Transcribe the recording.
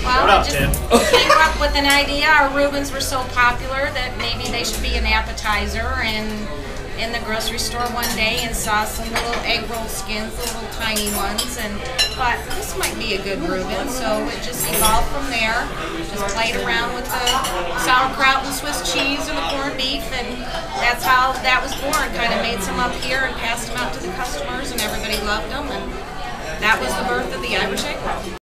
Well, What up, I Tim? just came up with an idea. Our Reubens were so popular that maybe they should be an appetizer. And in the grocery store one day and saw some little egg roll skins, little tiny ones, and thought this might be a good Reuben. So it just evolved from there. Just played around with the sauerkraut and Swiss cheese and the corned beef, and that's how that was born. Kind of made some up here and passed them out to the customers, and everybody loved them. And that was the birth of the Irish egg roll.